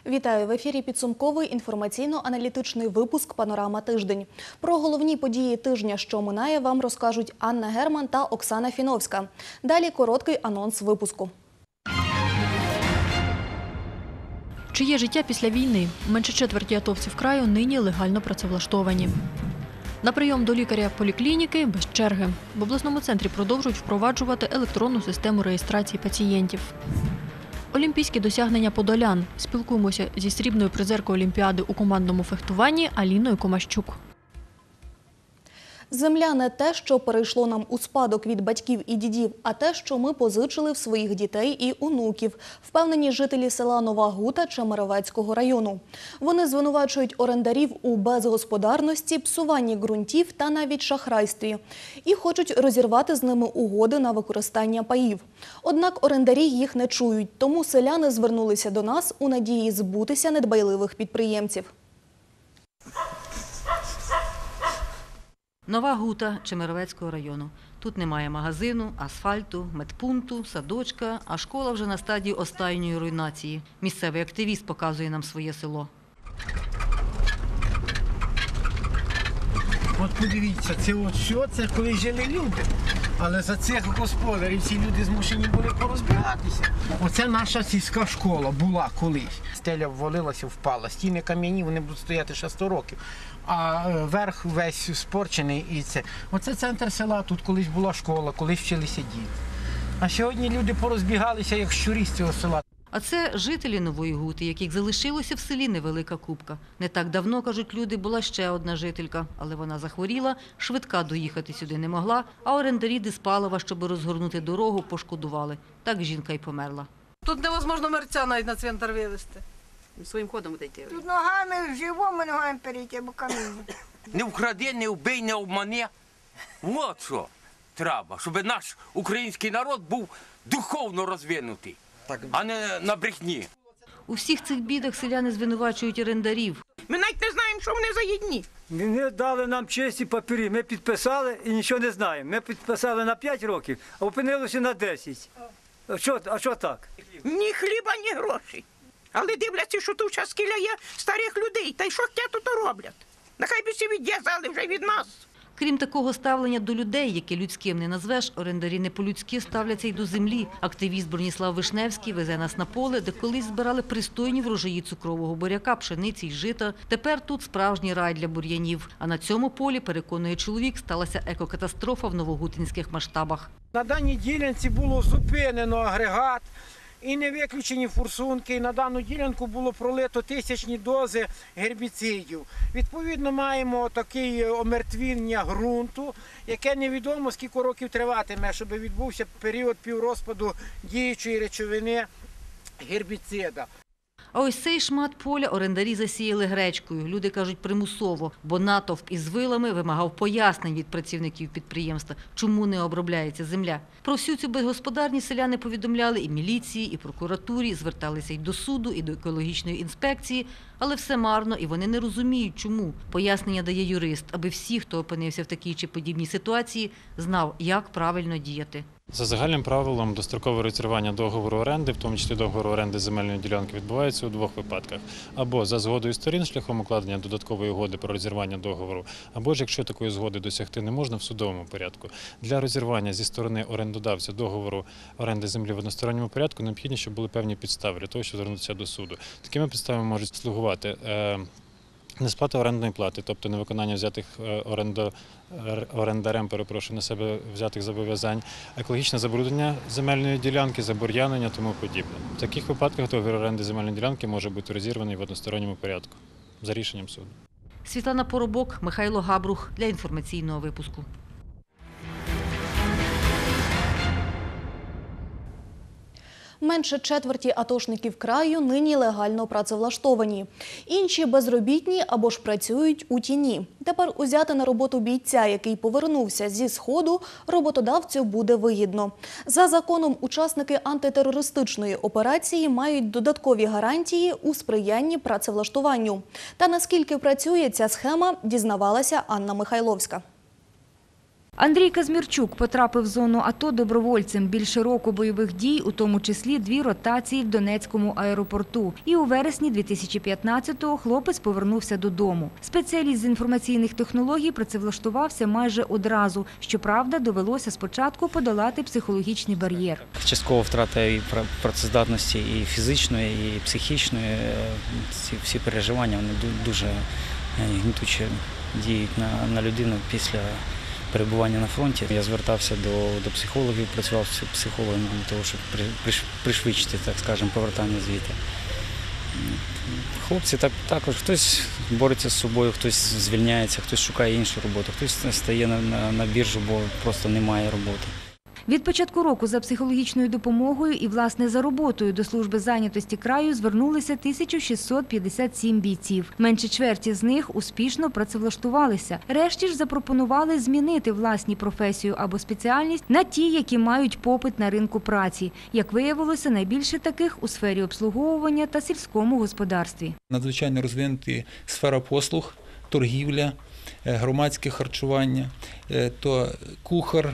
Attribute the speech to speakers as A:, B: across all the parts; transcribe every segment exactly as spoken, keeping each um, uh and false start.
A: Вітаю! В ефірі підсумковий інформаційно-аналітичний випуск «Панорама тиждень». Про головні події тижня, що минає, вам розкажуть Анна Герман та Оксана Фіновська. Далі короткий анонс випуску.
B: Чи є життя після війни? Менше четверті атовців краю нині легально працевлаштовані. На прийом до лікаря поліклініки без черги. В обласному центрі продовжують впроваджувати електронну систему реєстрації пацієнтів. Олімпійські досягнення подолян. Спілкуємося зі срібною призеркою Олімпіади у командному фехтуванні Аліною Комащук.
A: Земля – не те, що перейшло нам у спадок від батьків і дідів, а те, що ми позичили в своїх дітей і онуків, впевнені жителі села Нова Гута Чемеровецького району. Вони звинувачують орендарів у безгосподарності, псуванні ґрунтів та навіть шахрайстві. І хочуть розірвати з ними угоди на використання паїв. Однак орендарі їх не чують, тому селяни звернулися до нас у надії збутися недбайливих підприємців.
C: Нова Гута Чемеровецького району. Тут немає магазину, асфальту, медпункту, садочка, а школа вже на стадії останньої руйнації. Місцевий активіст показує нам своє село.
D: От подивіться, це от що, це коли жили люди. Але за цих господарів ці люди змушені були порозбігатися. Оце наша сільська школа була колись. Стеля ввалилася, впала. Стіни кам'яні, вони будуть стояти ще сто років. А верх весь спорчений і це. Оце центр села, тут колись була школа, колись вчилися діти. А сьогодні люди порозбігалися, як щурі з цього села.
C: А це жителі Нової Гути, яких залишилося в селі невелика купка. Не так давно, кажуть люди, була ще одна жителька, але вона захворіла, швидка доїхати сюди не могла, а орендарі Диспалова, щоб розгорнути дорогу, пошкодували. Так жінка й померла.
E: Тут невозможно мерця навіть на цвинтар вивезти. Своїм ходом дійти.
F: Тут ногами, живому ногами перейти, або каміння.
G: Не вкради, не вбий, не обмани. От що треба, щоб наш український народ був духовно розвинутий, а не на брехні.
C: У всіх цих бідах селяни звинувачують орендарів.
F: Ми навіть не знаємо, що вони за єдні.
H: Вони дали нам чисті папері, ми підписали і нічого не знаємо. Ми підписали на п'ять років, а опинилося на десять. А що, а що так?
F: Ні хліба, ні грошей. Але дивляться, що тут час скіля є старих людей, та й що хотять, то роблять. Нехай би всі відв'язали вже від нас.
C: Крім такого ставлення до людей, яке людським не назвеш, орендарі не по-людськи ставляться й до землі. Активіст Броніслав Вишневський везе нас на поле, де колись збирали пристойні врожаї цукрового буряка, пшениці й жита. Тепер тут справжній рай для бур'янів. А на цьому полі, переконує чоловік, сталася екокатастрофа в новогутинських масштабах.
D: На даній ділянці було зупинено агрегат і не виключені форсунки. І на дану ділянку було пролито тисячні дози гербіцидів. Відповідно, маємо таке омертвіння ґрунту, яке невідомо скільки років триватиме, щоб відбувся період піврозпаду діючої речовини гербіцида.
C: А ось цей шмат поля орендарі засіяли гречкою. Люди кажуть примусово, бо натовп із вилами вимагав пояснень від працівників підприємства, чому не обробляється земля. Про всю цю безгосподарність селяни повідомляли і міліції, і прокуратурі, зверталися й до суду, і до екологічної інспекції, але все марно, і вони не розуміють, чому. Пояснення дає юрист, аби всі, хто опинився в такій чи подібній ситуації, знав, як правильно діяти.
I: За загальним правилом, дострокове розірвання договору оренди, в тому числі договору оренди земельної ділянки, відбувається у двох випадках. Або за згодою сторін шляхом укладення додаткової угоди про розірвання договору, або ж, якщо такої згоди досягти не можна, в судовому порядку. Для розірвання зі сторони орендодавця договору оренди землі в односторонньому порядку необхідно, щоб були певні підстави для того, щоб звернутися до суду. Такими підставами можуть слугувати несплата орендної плати, тобто невиконання взятих орендо, орендарем, перепрошую, на себе взятих зобов'язань, екологічне забруднення земельної ділянки, забур'янення, тому подібне. В таких випадках договір оренди земельної ділянки може бути розірваний в односторонньому порядку за рішенням суду.
C: Світлана Поробок, Михайло Габрух для інформаційного випуску.
A: Менше четверті атошників краю нині легально працевлаштовані. Інші безробітні або ж працюють у тіні. Тепер узяти на роботу бійця, який повернувся зі Сходу, роботодавцю буде вигідно. За законом, учасники антитерористичної операції мають додаткові гарантії у сприянні працевлаштуванню. Та наскільки працює ця схема, дізнавалася Анна Михайловська.
J: Андрій Казмірчук потрапив в зону АТО добровольцем. Більше року бойових дій, у тому числі дві ротації в Донецькому аеропорту. І у вересні дві тисячі п'ятнадцятого хлопець повернувся додому. Спеціаліст з інформаційних технологій працевлаштувався майже одразу. Щоправда, довелося спочатку подолати психологічний бар'єр.
K: Частково втрата і працездатності і фізичної, і психічної. Ці всі переживання вони дуже гнітуче діють на, на людину після перебування на фронті. Я звертався до, до психологів, працював з психологом для того, щоб пришвидшити, так скажемо, повертання звідти. Хлопці так, також, хтось бореться з собою, хтось звільняється, хтось шукає іншу роботу, хтось стає на, на, на біржу, бо просто немає роботи.
J: Від початку року за психологічною допомогою і, власне, за роботою до служби зайнятості краю звернулися тисяча шістсот п'ятдесят сім бійців. Менше чверті з них успішно працевлаштувалися. Решті ж запропонували змінити власні професію або спеціальність на ті, які мають попит на ринку праці. Як виявилося, найбільше таких у сфері обслуговування та сільському господарстві.
L: Надзвичайно розвинуті сфера послуг, торгівля, громадське харчування, то кухар,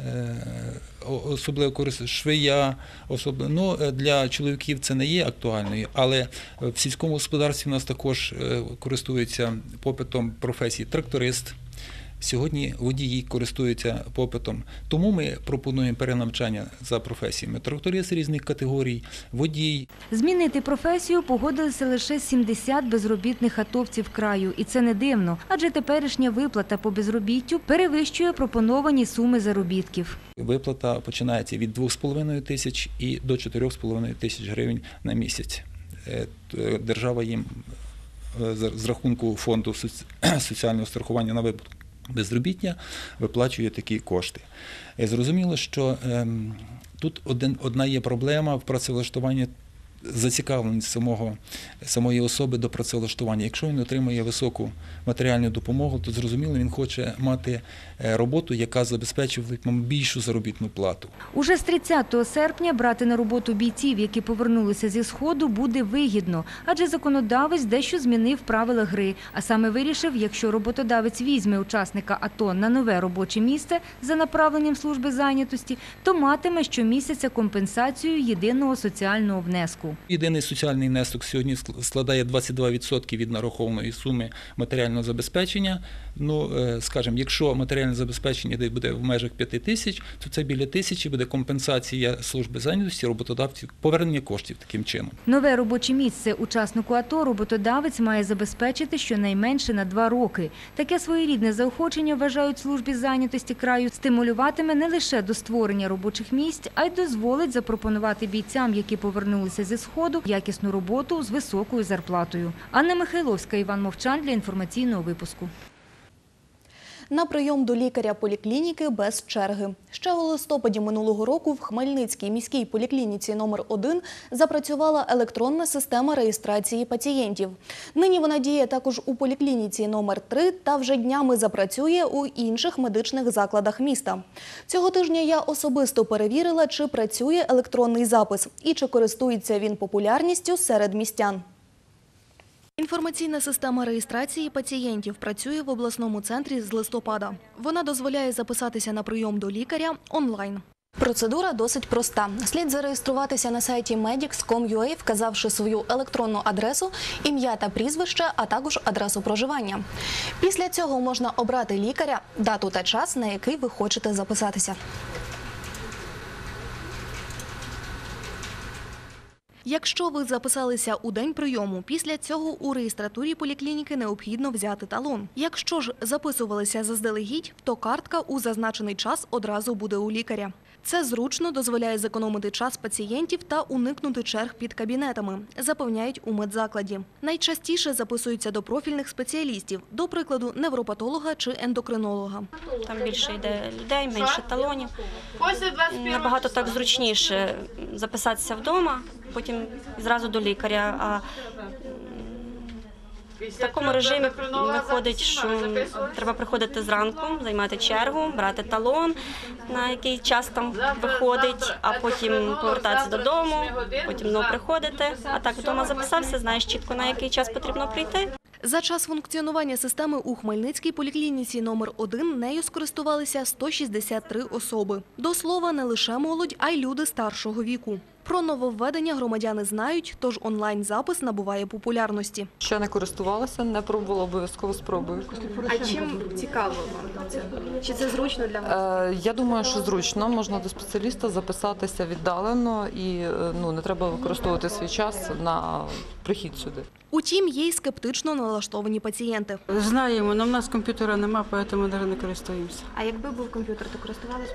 L: особливо користь швея, особливо, ну, для чоловіків це не є актуальною, але в сільському господарстві у нас також користуються попитом професії тракторист. Сьогодні водії користуються попитом. Тому ми пропонуємо перенавчання за професіями тракторист різних категорій, водій.
J: Змінити професію погодилися лише сімдесят безробітних атовців краю. І це не дивно, адже теперішня виплата по безробіттю перевищує пропоновані суми заробітків.
L: Виплата починається від двох з половиною тисяч і до чотирьох з половиною тисяч гривень на місяць. Держава їм з рахунку фонду соціального страхування на випадок безробіття виплачує такі кошти. Зрозуміло, що ем, тут один, одна є проблема в працевлаштуванні, зацікавленість самого, самої особи до працевлаштування. Якщо він отримує високу матеріальну допомогу, то зрозуміло, він хоче мати роботу, яка забезпечує більшу заробітну плату.
J: Уже з тридцятого серпня брати на роботу бійців, які повернулися зі Сходу, буде вигідно, адже законодавець дещо змінив правила гри, а саме вирішив, якщо роботодавець візьме учасника АТО на нове робоче місце за направленням служби зайнятості, то матиме щомісяця компенсацію єдиного соціального внеску.
L: Єдиний соціальний внесок сьогодні складає двадцять два відсотки від нарахованої суми матеріального забезпечення. Ну, скажімо, якщо матеріальне забезпечення буде в межах п'яти тисяч, то це біля тисячі буде компенсація служби зайнятості роботодавців, повернення коштів таким чином.
J: Нове робоче місце учаснику АТО роботодавець має забезпечити щонайменше на два роки. Таке своєрідне заохочення, вважають службі зайнятості краю, стимулюватиме не лише до створення робочих місць, а й дозволить запропонувати бійцям, які повернулися зі Сходу, якісну роботу з високою зарплатою. Анна Михайловська, Іван Мовчан для інформаційного випуску.
A: На прийом до лікаря поліклініки без черги. Ще у листопаді минулого року в Хмельницькій міській поліклініці номер один запрацювала електронна система реєстрації пацієнтів. Нині вона діє також у поліклініці номер три та вже днями запрацює у інших медичних закладах міста. Цього тижня я особисто перевірила, чи працює електронний запис і чи користується він популярністю серед містян. Інформаційна система реєстрації пацієнтів працює в обласному центрі з листопада. Вона дозволяє записатися на прийом до лікаря онлайн. Процедура досить проста. Слід зареєструватися на сайті медікс крапка ком крапка ю а, вказавши свою електронну адресу, ім'я та прізвище, а також адресу проживання. Після цього можна обрати лікаря, дату та час, на який ви хочете записатися. Якщо ви записалися у день прийому, після цього у реєстратурі поліклініки необхідно взяти талон. Якщо ж записувалися заздалегідь, то картка у зазначений час одразу буде у лікаря. Це зручно дозволяє зекономити час пацієнтів та уникнути черг під кабінетами, запевняють у медзакладі. Найчастіше записуються до профільних спеціалістів, до прикладу, невропатолога чи ендокринолога.
M: Там більше йде людей, менше талонів. Набагато так зручніше записатися вдома, потім зразу до лікаря. А в такому режимі виходить, що треба приходити зранку, займати чергу, брати талон, на який час там виходить, а потім повертатися додому, потім знову приходити. А так вдома записався, знаєш чітко, на який час потрібно прийти.
A: За час функціонування системи у Хмельницькій поліклініці номер один нею скористувалися сто шістдесят три особи. До слова, не лише молодь, а й люди старшого віку. Про нововведення громадяни знають, тож онлайн-запис набуває популярності.
N: Ще не користувалася, не пробувала, обов'язково спробую.
O: А чим цікаво вам це? Чи це зручно для вас?
N: Е, я думаю, що зручно. Можна до спеціаліста записатися віддалено і ну, не треба використовувати свій час на прихід сюди.
A: Утім, є й скептично налаштовані пацієнти.
E: Знаємо, але в нас комп'ютера немає, тому навіть не користуємося.
O: А якби був комп'ютер, то користувались б?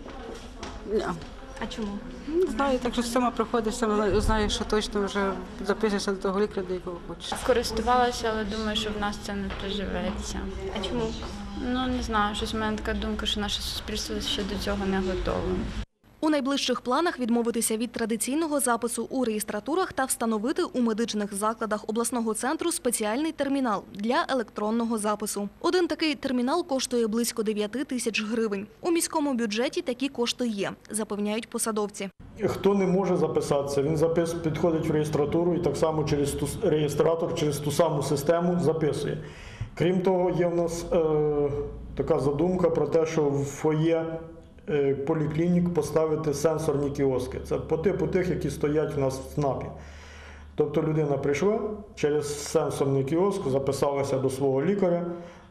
E: Ні.
O: А чому?
E: Не знаю, так що сама приходиш, сама знаєш, що точно вже запишешся до того лікаря, до якого хочеш.
P: Користувалася, але думаю, що в нас це не приживеться.
O: А чому?
P: Ну, не знаю, щось в мене така думка, що наше суспільство ще до цього не готове.
A: У найближчих планах відмовитися від традиційного запису у реєстратурах та встановити у медичних закладах обласного центру спеціальний термінал для електронного запису. Один такий термінал коштує близько дев'яти тисяч гривень. У міському бюджеті такі кошти є, запевняють посадовці.
Q: Хто не може записатися, він запис, підходить в реєстратуру і так само через ту, реєстратор, через ту саму систему записує. Крім того, є в нас е, така задумка про те, що в фоє поліклінік поставити сенсорні кіоски. Це по типу тих, які стоять в нас в ЦНАПі. Тобто людина прийшла через сенсорний кіоск, записалася до свого лікаря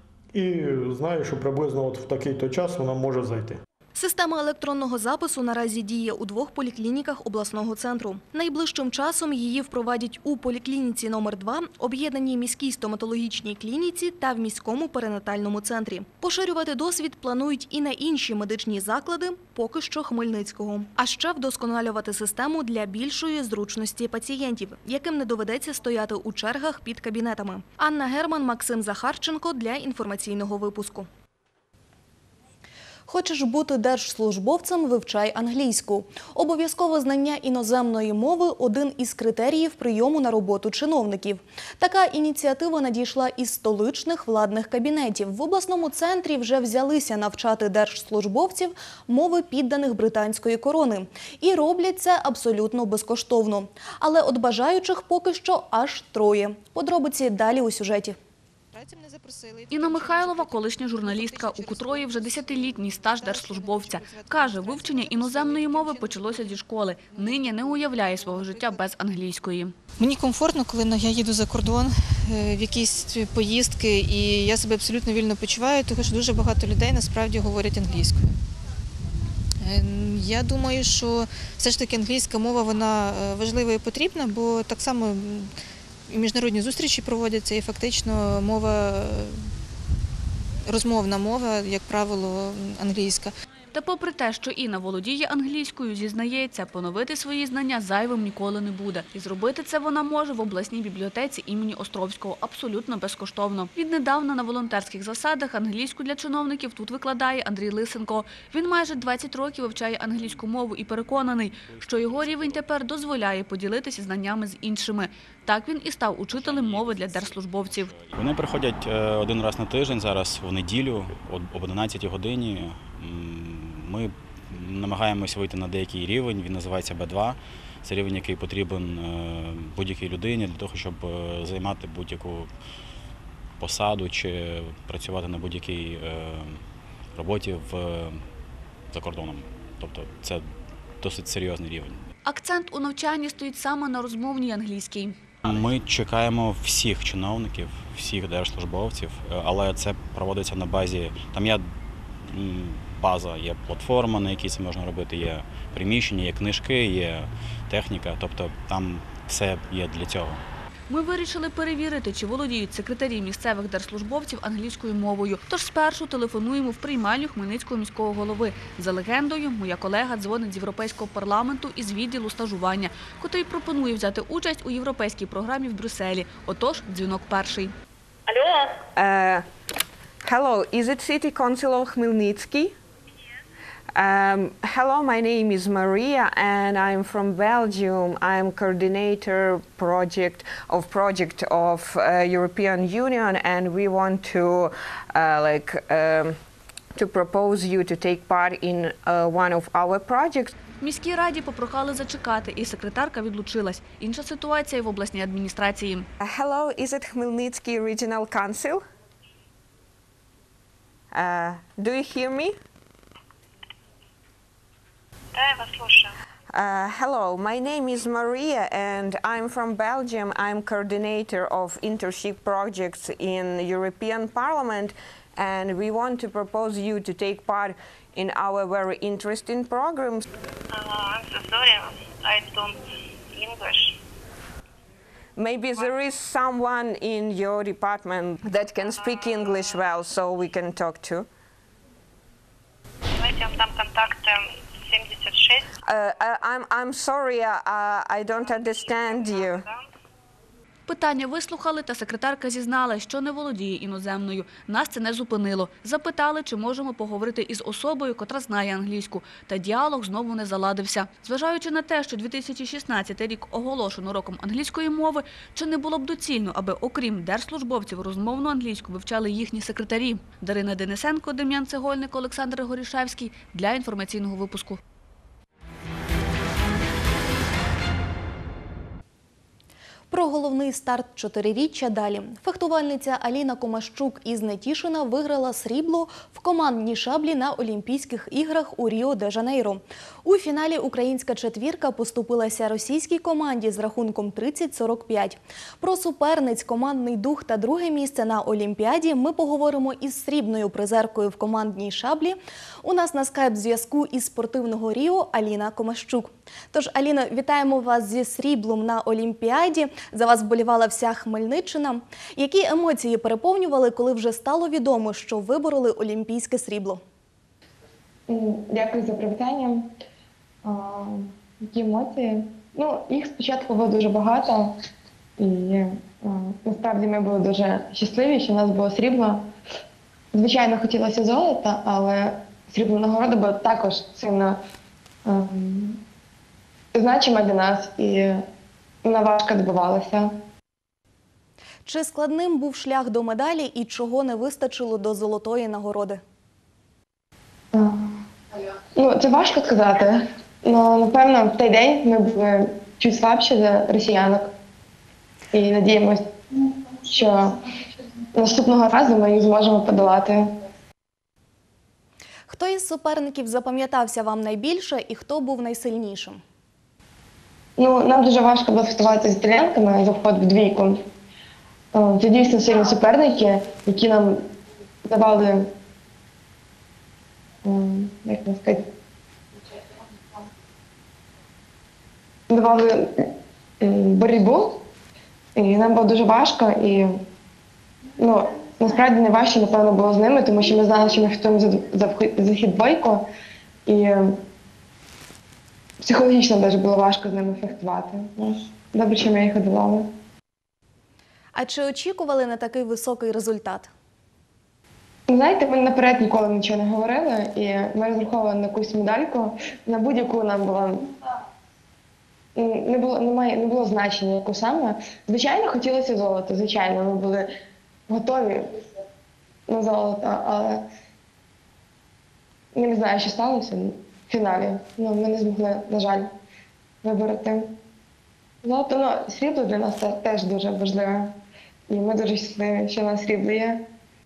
Q: і знає, що приблизно от в такий-то час вона може зайти.
A: Система електронного запису наразі діє у двох поліклініках обласного центру. Найближчим часом її впровадять у поліклініці номер два, об'єднаній міській стоматологічній клініці та в міському перинатальному центрі. Поширювати досвід планують і на інші медичні заклади, поки що Хмельницького. А ще вдосконалювати систему для більшої зручності пацієнтів, яким не доведеться стояти у чергах під кабінетами. Анна Герман, Максим Захарченко для інформаційного випуску. Хочеш бути держслужбовцем – вивчай англійську. Обов'язкове знання іноземної мови – один із критеріїв прийому на роботу чиновників. Така ініціатива надійшла із столичних владних кабінетів. В обласному центрі вже взялися навчати держслужбовців мови підданих британської корони. І роблять це абсолютно безкоштовно. Але от бажаючих поки що аж троє. Подробиці далі у сюжеті.
R: Інна Михайлова – колишня журналістка, у котрої вже десятилітній стаж держслужбовця. Каже, вивчення іноземної мови почалося зі школи. Нині не уявляє свого життя без англійської.
S: Мені комфортно, коли я їду за кордон в якісь поїздки, і я себе абсолютно вільно почуваю, тому що дуже багато людей насправді говорять англійською. Я думаю, що все ж таки англійська мова вона важлива і потрібна, бо так само і міжнародні зустрічі проводяться, і фактично мова, розмовна мова, як правило, англійська.
R: Та попри те, що Інна володіє англійською, зізнається, поновити свої знання зайвим ніколи не буде. І зробити це вона може в обласній бібліотеці імені Островського абсолютно безкоштовно. Віднедавна на волонтерських засадах англійську для чиновників тут викладає Андрій Лисенко. Він майже двадцять років вивчає англійську мову і переконаний, що його рівень тепер дозволяє поділитися знаннями з іншими. Так він і став учителем мови для держслужбовців.
T: Вони приходять один раз на тиждень, зараз в неділю, об одинадцятій годині. Ми намагаємося вийти на деякий рівень, він називається Б два. Це рівень, який потрібен будь-якій людині для того, щоб займати будь-яку посаду чи працювати на будь-якій роботі за кордоном. Тобто це досить серйозний рівень.
R: Акцент у навчанні стоїть саме на розмовній англійській.
T: Ми чекаємо всіх чиновників, всіх держслужбовців, але це проводиться на базі, там є база, є платформа, на якій це можна робити, є приміщення, є книжки, є техніка, тобто там все є для цього.
R: Ми вирішили перевірити, чи володіють секретарі місцевих держслужбовців англійською мовою. Тож спершу телефонуємо в приймальню Хмельницького міського голови. За легендою, моя колега дзвонить з Європейського парламенту із відділу стажування, котрий пропонує взяти участь у європейській програмі в Брюсселі. Отож, дзвінок перший.
U: Алло? Uh, hello, is it City Council of Khmelnytsky? Um, hello, my name is Maria and I'm from Belgium. I'm coordinator project of project of uh, European Union and we want to uh, like um, to propose you to take part in uh, one of our projects.
R: В міській раді попрохали зачекати, і секретарка відлучилась. Інша ситуація і в обласній адміністрації.
U: Hello, is it Khmelnytsky Regional Council? Uh, do you hear me?
B: Да, я вас слушаю.
U: Uh, hello, my name is Maria and I'm from Belgium. I'm coordinator of internship projects in European Parliament and we want to propose you to take part in our very interesting programs.
B: Uh, I'm so sorry, I don't English.
U: Maybe there is someone in your department that can speak English well, so we can talk to.
B: Давайте я вам дам контакты семьдесят шесть.
U: Uh, I- I'm, I'm sorry, uh, I don't understand you.
R: Питання вислухали, та секретарка зізналась, що не володіє іноземною. Нас це не зупинило. Запитали, чи можемо поговорити із особою, котра знає англійську. Та діалог знову не заладився. Зважаючи на те, що дві тисячі шістнадцятий рік оголошено роком англійської мови, чи не було б доцільно, аби окрім держслужбовців розмовну англійську вивчали їхні секретарі? Дарина Денисенко, Дем'ян Цегольник, Олександр Горішевський для інформаційного випуску.
A: Про головний старт чотириріччя далі. Фехтувальниця Аліна Комащук із Нетішина виграла срібло в командній шаблі на Олімпійських іграх у Ріо-де-Жанейро. У фіналі українська четвірка поступилася російській команді з рахунком тридцять сорок п'ять. Про суперниць, командний дух та друге місце на Олімпіаді ми поговоримо із срібною призеркою в командній шаблі. У нас на скайп-зв'язку із спортивного Ріо Аліна Комащук. Тож, Аліно, вітаємо вас зі сріблом на Олімпіаді. За вас вболівала вся Хмельниччина. Які емоції переповнювали, коли вже стало відомо, що вибороли олімпійське срібло?
V: Дякую за привітання. А, які емоції? Ну, їх спочатку було дуже багато. І а, насправді ми були дуже щасливі, що в нас було срібло. Звичайно, хотілося золота, але срібна нагорода була також сильно а, значима для нас. І вона важко добивалася.
A: Чи складним був шлях до медалі і чого не вистачило до золотої нагороди?
V: Ну, це важко сказати. Ну, напевно, в той день ми були чуть слабші за росіянок. І надіємося, що наступного разу ми їх зможемо подолати.
A: Хто із суперників запам'ятався вам найбільше і хто був найсильнішим?
V: Ну, нам дуже важко було фехтувати з італіянками за вход в двійку. Це дійсно сильні суперники, які нам давали, як можна сказати, давали боротьбу, і нам було дуже важко. І, ну, насправді найважче, напевно, було з ними, тому що ми знали, що ми фехтуємо за, за, за хід двойку, і психологічно навіть було важко з ними фехтувати. Добре, що ми їх одолали.
A: А чи очікували на такий високий результат?
V: Знаєте, ми наперед ніколи нічого не говорили, і ми розраховували на якусь медальку, на будь-яку нам було не було, немає, не було значення, яку саме. Звичайно, хотілося золото, звичайно, ми були готові на золото, але я не знаю, що сталося в фіналі. Ну, ми не змогли, на жаль, вибороти золото. Ну, срібло для нас теж дуже важливе, і ми дуже щасливі, що у нас срібло є.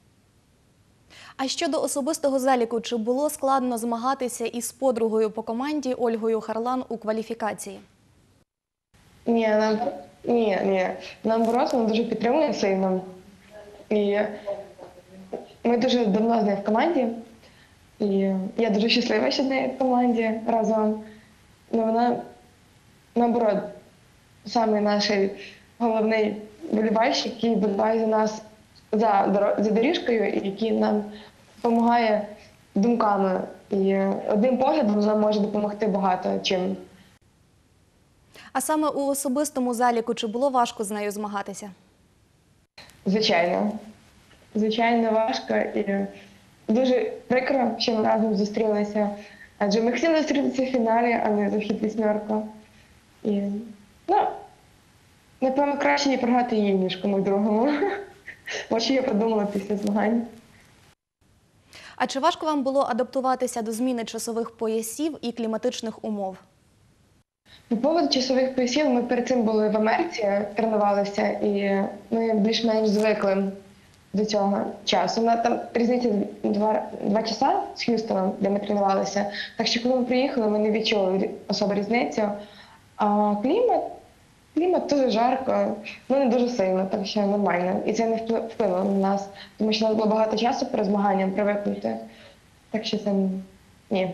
A: А щодо особистого заліку, чи було складно змагатися із подругою по команді Ольгою Харлан у кваліфікації?
V: Ні, нам, ні, ні. Наоборот, вона дуже підтримує сильно. І ми дуже давно з нею в команді. І я дуже щаслива, що з нею в команді разом. Ну, вона, наоборот, саме наш головний вболівальщик, який вболіває за нас за, за доріжкою, і який нам допомагає думками. І одним поглядом нам може допомогти багато чим.
A: А саме у особистому заліку чи було важко з нею змагатися?
V: Звичайно. Звичайно, важко. І дуже прикро, що ми разом зустрілися. Адже ми хотіли зустрітися в фіналі, а не за вхід вісьмерку. І, ну, напевно, краще їй програти їй, ніж комусь другому. Ось що я подумала після змагань.
A: А чи важко вам було адаптуватися до зміни часових поясів і кліматичних умов?
V: По поводу часових поясів, ми перед цим були в Америці, тренувалися, і ми більш-менш звикли до цього часу. На там різниця два, два часа з Х'юстоном, де ми тренувалися. Так що, коли ми приїхали, ми не відчули особо різницю. А клімат, клімат дуже жарко, ну не дуже сильно, так що нормально. І це не вплинуло на нас, тому що у нас було багато часу перед змаганням привикнути. Так що це ні.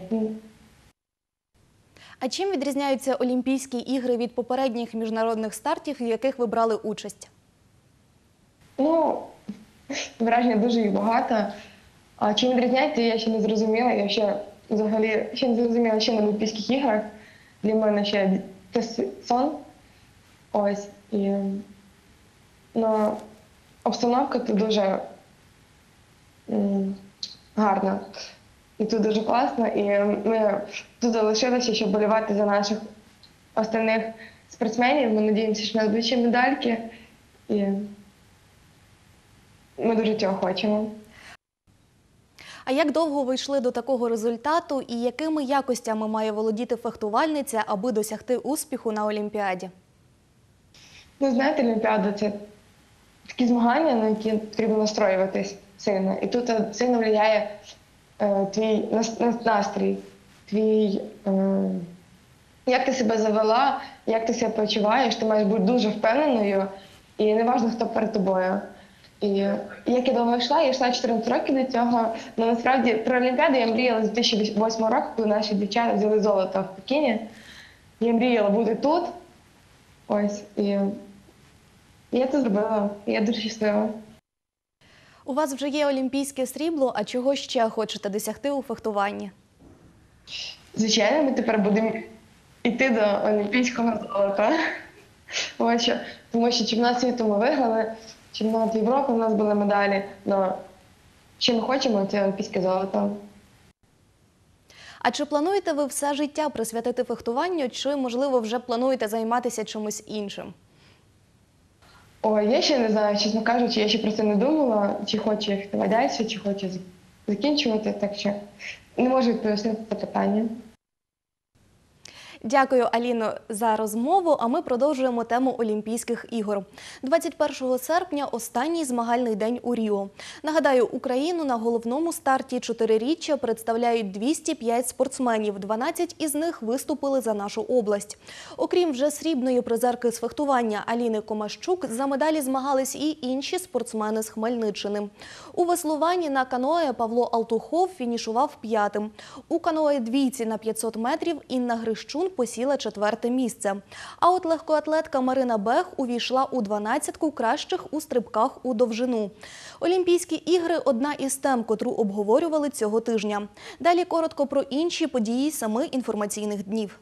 A: А чим відрізняються Олімпійські ігри від попередніх міжнародних стартів, в яких ви брали участь?
V: Ну, враження дуже їх багато. А чим відрізняється, я ще не зрозуміла. Я ще взагалі ще не зрозуміла, що на Олімпійських іграх. Для мене ще це сон. Ось. І, ну, обстановка тут дуже м, гарна. І тут дуже класно. І ми тут залишилися, щоб болівати за наших остальних спортсменів. Ми сподіваємося, що в нас будуть ще медальки. І ми дуже цього хочемо.
A: А як довго ви йшли до такого результату і якими якостями має володіти фехтувальниця, аби досягти успіху на Олімпіаді?
V: Ну, знаєте, Олімпіада – це такі змагання, на які потрібно настроюватись сильно. І тут сильно впливає е, твій настрій, твій, е, як ти себе завела, як ти себе почуваєш. Ти маєш бути дуже впевненою і не важливо, хто перед тобою. І як я довго йшла, я йшла чотирнадцять років до цього. Але насправді про Олімпіаду я мріяла з дві тисячі восьмого року, коли наші дівчата взяли золото в Пекіні. Я мріяла бути тут. Ось. І я це зробила. Я дуже щаслива.
A: У вас вже є олімпійське срібло, а чого ще хочете досягти у фехтуванні?
V: Звичайно, ми тепер будемо йти до олімпійського золота. Ось що. Тому що чемпіонат світу ми виграли, чемпіонат Європи у нас були медалі. Но що ми хочемо, це олімпійське золото.
A: А чи плануєте ви все життя присвятити фехтуванню, чи, можливо, вже плануєте займатися чимось іншим?
V: Ой, я ще не знаю, чесно кажучи, я ще про це не думала, чи хочу я фехтувати далі, чи хочу закінчувати, так що не можу відповісти на це питання.
A: Дякую, Аліно, за розмову, а ми продовжуємо тему Олімпійських ігор. двадцять першого серпня – останній змагальний день у Ріо. Нагадаю, Україну на головному старті чотириріччя представляють двісті п'ять спортсменів, дванадцять із них виступили за нашу область. Окрім вже срібної призерки з фехтування Аліни Комащук, за медалі змагались і інші спортсмени з Хмельниччини. У веслуванні на каное Павло Алтухов фінішував п'ятим. У каное двійці на п'ятсот метрів Інна Грищун посіла четверте місце. А от легкоатлетка Марина Бех увійшла у дванадцятку кращих у стрибках у довжину. Олімпійські ігри – одна із тем, котру обговорювали цього тижня. Далі коротко про інші події семи інформаційних днів.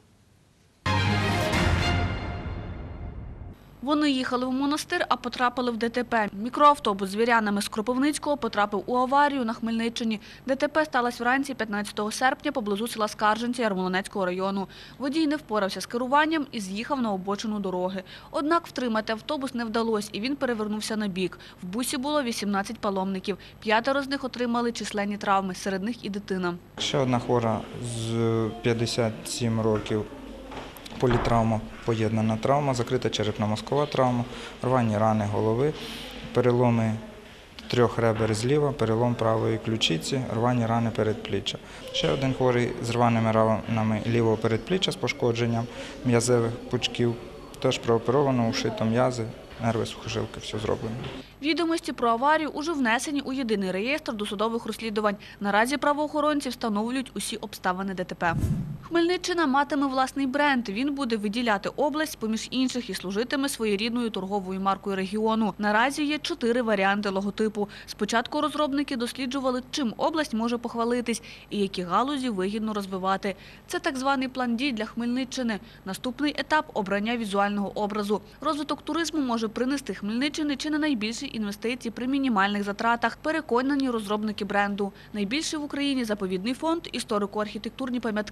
R: Вони їхали в монастир, а потрапили в ДТП. Мікроавтобус з вірянами з Кропивницького потрапив у аварію на Хмельниччині. ДТП сталося вранці п'ятнадцятого серпня поблизу села Скарженці Ярмолинецького району. Водій не впорався з керуванням і з'їхав на обочину дороги. Однак втримати автобус не вдалося, і він перевернувся на бік. В бусі було вісімнадцять паломників. П'ятеро з них отримали численні травми, серед них і дитина.
G: Ще одна хвора з п'ятдесят сім років. Політравма, поєднана травма, закрита черепно-мозкова травма, рвані рани голови, переломи трьох ребер зліва, перелом правої ключиці, рвані рани передпліччя. Ще один хворий з рваними ранами лівого передпліччя з пошкодженням м'язевих пучків, теж прооперовано, ушито м'язи, нерви, сухожилки, все зроблено.
R: Відомості про аварію уже внесені у єдиний реєстр досудових розслідувань. Наразі правоохоронці встановлюють усі обставини ДТП. Хмельниччина матиме власний бренд. Він буде виділяти область поміж інших і служитиме своєрідною торговою маркою регіону. Наразі є чотири варіанти логотипу. Спочатку розробники досліджували, чим область може похвалитись і які галузі вигідно розвивати. Це так званий план дій для Хмельниччини. Наступний етап – обрання візуального образу. Розвиток туризму може принести Хмельниччині чи не найбільші інвестиції при мінімальних затратах, переконані розробники бренду. Найбільший в Україні заповідний фонд – історико-архітектурні пам'ятки.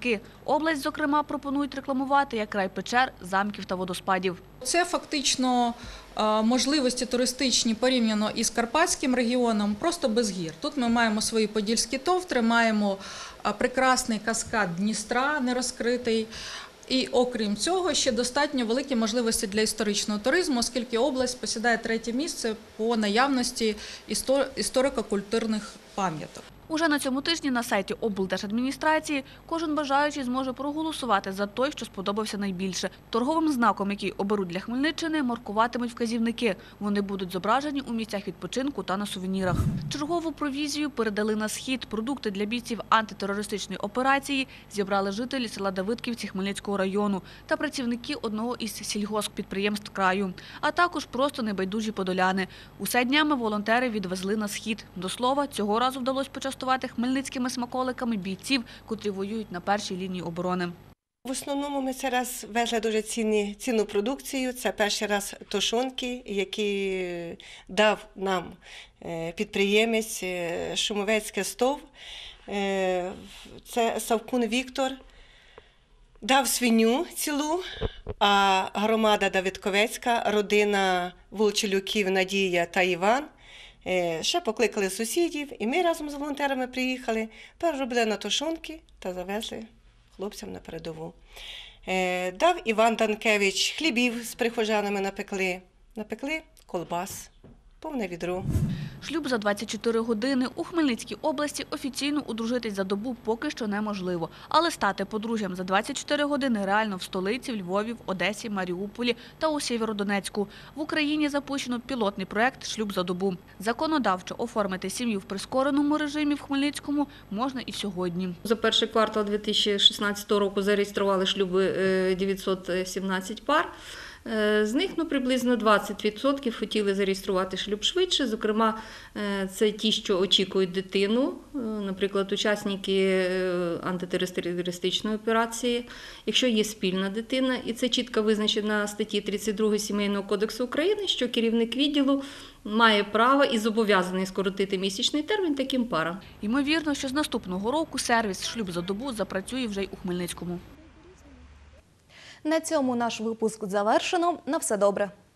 R: область, зокрема, пропонують рекламувати як край печер, замків та водоспадів.
F: Це фактично можливості туристичні порівняно із Карпатським регіоном, просто без гір. Тут ми маємо свої подільські товтри, маємо прекрасний каскад Дністра, нерозкритий. І окрім цього, ще достатньо великі можливості для історичного туризму, оскільки область посідає третє місце по наявності історико-культурних пам'яток.
R: Уже на цьому тижні на сайті облдержадміністрації кожен бажаючий зможе проголосувати за той, що сподобався найбільше. Торговим знаком, який оберуть для Хмельниччини, маркуватимуть вказівники. Вони будуть зображені у місцях відпочинку та на сувенірах. Чергову провізію передали на схід. Продукти для бійців антитерористичної операції зібрали жителі села Давидківці Хмельницького району та працівники одного із сільгосппідприємств краю, а також просто небайдужі подоляни. Усе днями волонтери відвезли на схід. До слова, цього разу вдалося почастувати хмельницькими смаколиками бійців, котрі воюють на першій лінії оборони.
H: В основному ми цей раз везли дуже цінні, цінну продукцію. Це перший раз тушонки, які дав нам підприємець Шумовецьке СТОВ. Це Савкун Віктор. Дав свиню цілу, а громада Давидковецька, родина Волчелюків Надія та Іван, ще покликали сусідів, і ми разом з волонтерами приїхали, переробили на тушонки та завезли хлопцям на передову. Дав Іван Данкевич хлібів з прихожанами напекли, напекли колбас, повне відро.
R: Шлюб за двадцять чотири години. У Хмельницькій області офіційно одружитись за добу поки що неможливо. Але стати подружжям за двадцять чотири години реально в столиці, в Львові, в Одесі, Маріуполі та у Сєвєродонецьку. В Україні запущено пілотний проєкт «Шлюб за добу». Законодавчо оформити сім'ю в прискореному режимі в Хмельницькому можна і сьогодні.
W: За перший квартал дві тисячі шістнадцятого року зареєстрували шлюби дев'ятсот сімнадцять пар. З них ну, приблизно двадцять відсотків хотіли зареєструвати шлюб швидше. Зокрема, це ті, що очікують дитину, наприклад, учасники антитерористичної операції, якщо є спільна дитина. І це чітко визначено в статті тридцять два Сімейного кодексу України, що керівник відділу має право і зобов'язаний скоротити місячний термін таким парам.
R: Ймовірно, що з наступного року сервіс «Шлюб за добу» запрацює вже й у Хмельницькому.
A: На цьому наш випуск завершено. На все добре.